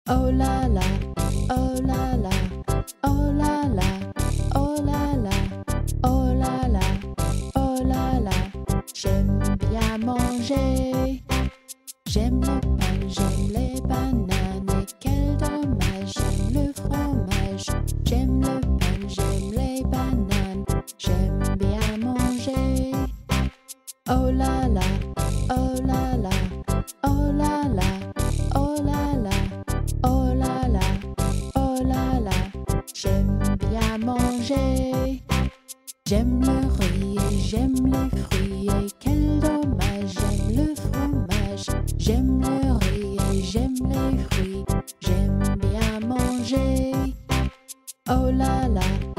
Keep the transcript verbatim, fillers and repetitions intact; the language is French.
Oh la la, oh la la, oh la la, oh la la, oh la la, oh la la. J'aime bien manger. J'aime le pain, j'aime les bananes. Et quel dommage, j'aime le fromage. J'aime le pain, j'aime les bananes. J'aime bien manger. Oh la la, oh la la, oh la la, oh la la, oh la la, oh la la. J'aime bien manger. J'aime le riz et j'aime les fruits. Et quel dommage, j'aime le fromage. J'aime le riz et j'aime les fruits. J'aime bien manger. Oh la la.